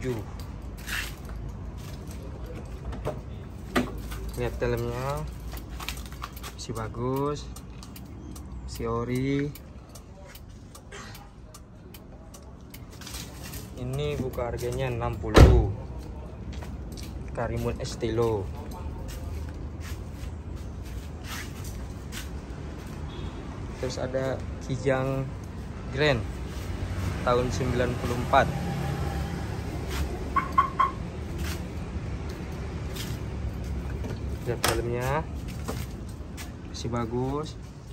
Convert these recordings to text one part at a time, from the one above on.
Lihat dalamnya, masih bagus, masih ori. Ini buka harganya 60. Karimun Estilo. Terus ada Kijang Grand tahun 94. Lihat dalamnya, masih bagus,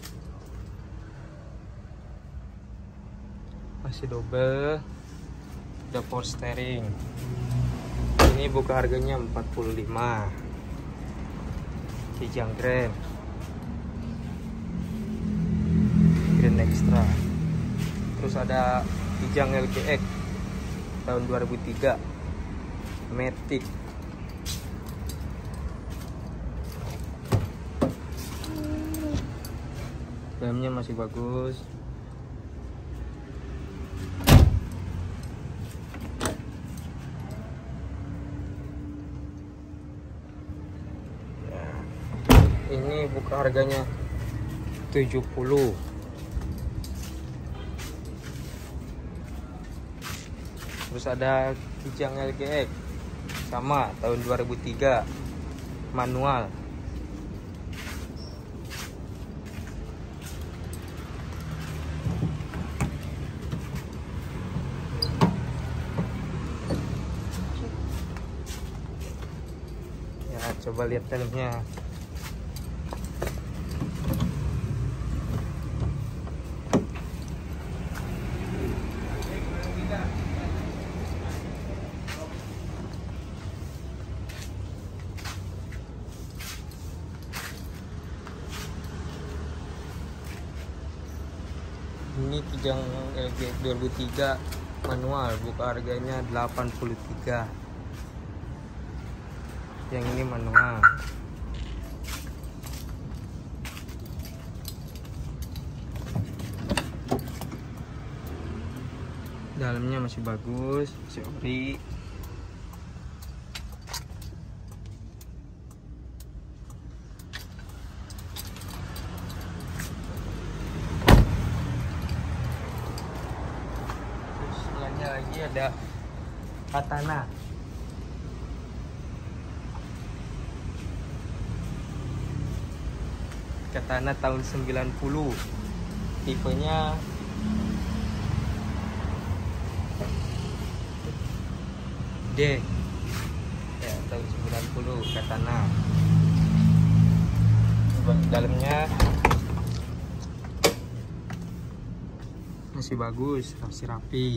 masih double, ada power steering. Ini buka harganya 45. Kijang Grand Extra. Terus ada Kijang LGX tahun 2003 Matic. Dalamnya masih bagus. Ini buka harganya 70. Terus ada Kijang LGX sama tahun 2003 manual. Ya, coba lihat dalamnya. Ini Kijang LGX 2003 manual, buka harganya 83. Yang ini manual. Dalamnya masih bagus, masih ori. Lagi ada Katana. Katana tahun 90. Tipenya D. Ya, tahun 90 Katana. Dalamnya masih bagus, masih rapi.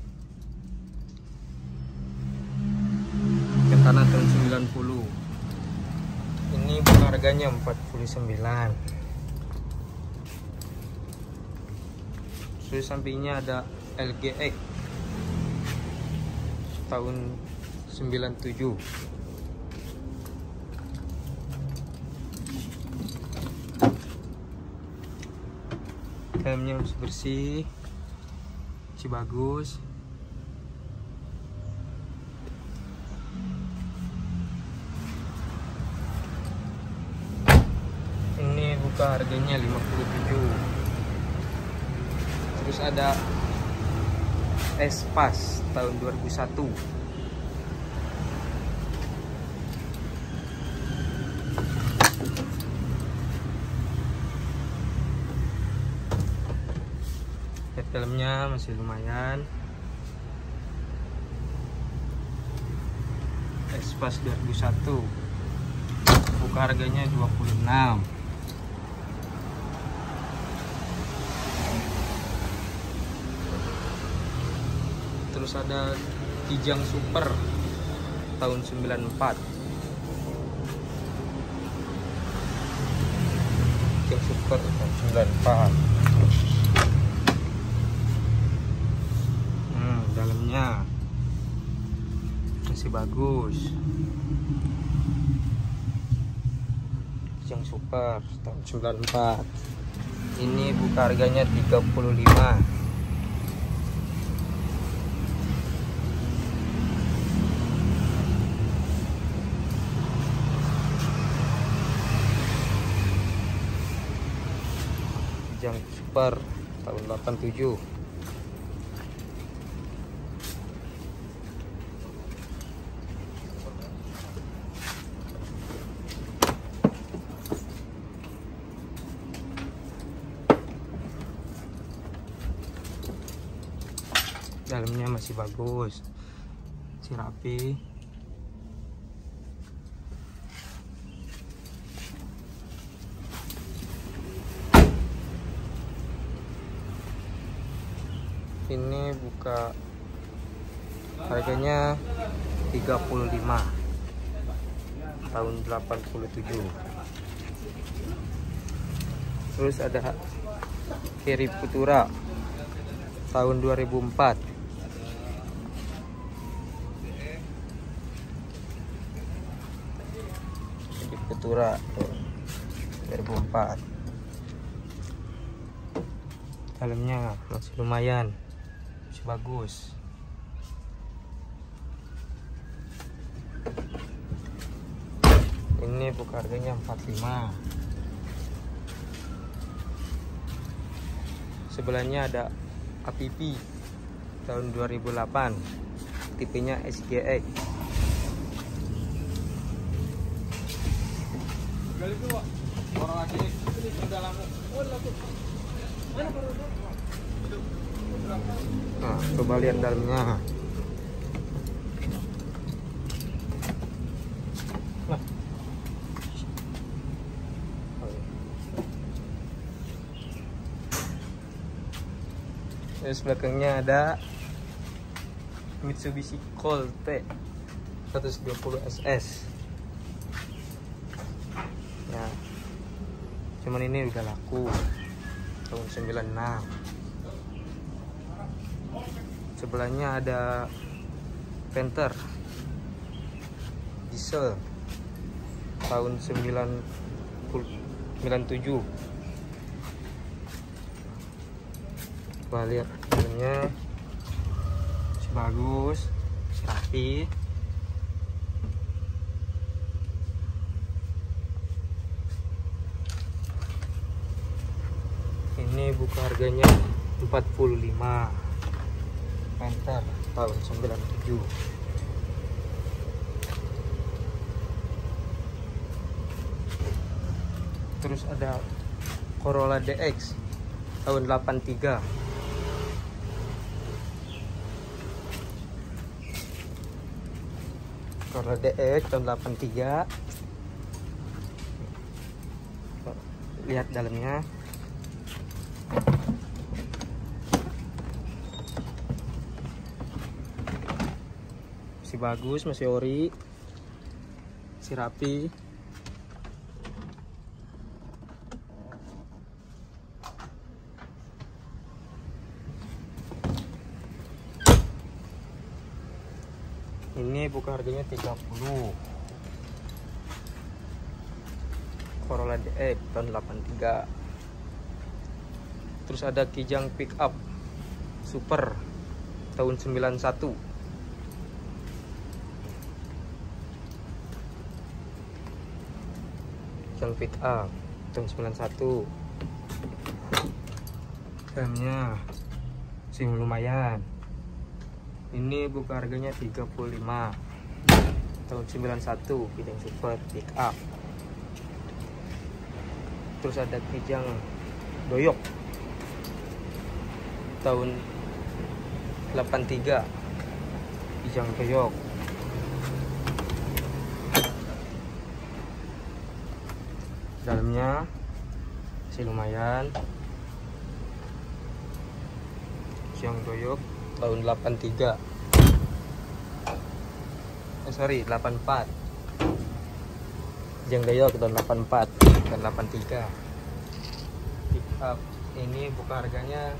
Katana tahun 90. Ini buka harganya 49. Terus sampingnya ada LGX tahun 97. Dalamnya masih bersih, masih bagus. Buka harganya 57. Terus ada Espas tahun 2001. Lihat dalamnya masih lumayan. Espas 2001. Buka harganya 26. Terus ada Kijang Super tahun 94. Kijang Super tahun 94. Dalamnya masih bagus. Kijang Super tahun 94. Ini buka harganya 35. Kijang Super tahun 87. Dalamnya masih bagus, masih rapi. Ini buka harganya 35 tahun 87. Terus ada Cherry Futura tahun 2004. Cherry Futura 2004. Dalamnya masih lumayan, masih bagus. Ini buka harganya 45. Sebelahnya ada APP tahun 2008, tipenya SGX. Nah, coba lihat dalamnya. Terus belakangnya ada Mitsubishi Colt T120 SS. Ya, cuman ini udah laku tahun 96. Sebelahnya ada Panther diesel tahun 97. Coba lihat dalamnya, masih bagus, masih rapi. Ini buka harganya 45. Panther tahun 97. Terus ada Corolla DX tahun 83. Corolla DX tahun 83. Lihat dalamnya. Masih bagus, masih ori, masih rapi. Ini buka harganya 30. Corolla DX tahun 83. Terus ada Kijang Pickup Super tahun 91. Kijang Pickup tahun 91. Dalamnya masih lumayan. Ini buka harganya 35 tahun 91. Kijang Super Pickup. Terus ada Kijang Doyok tahun 83. Kijang Doyok. Dalamnya masih lumayan. Kijang Doyok tahun 83. 84. Kijang Doyok tahun 84 dan 83. Pickup ini buka harganya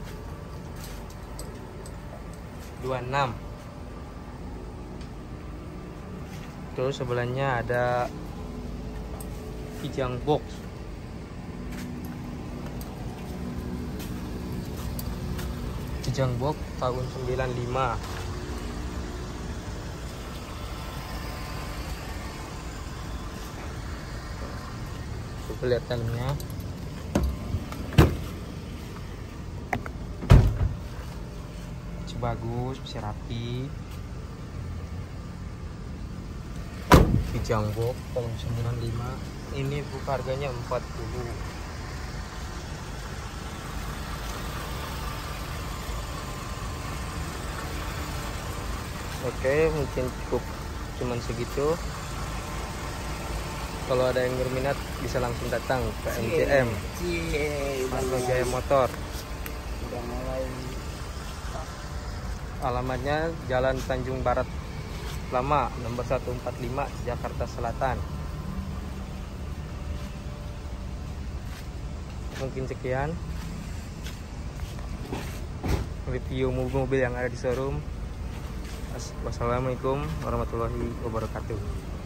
26. Terus sebelahnya ada Kijang Box tahun 95. Coba lihat dalamnya. bagus, masih rapi. Kijang box tahun 95. Ini buka harganya 40. Oke, mungkin cuman segitu. Kalau ada yang berminat bisa langsung datang ke MCM Margo Jaya Motor. Udah mulai. Alamatnya Jalan Tanjung Barat Lama, nomor 145, Jakarta Selatan. Mungkin sekian review mobil yang ada di showroom. Wassalamualaikum warahmatullahi wabarakatuh.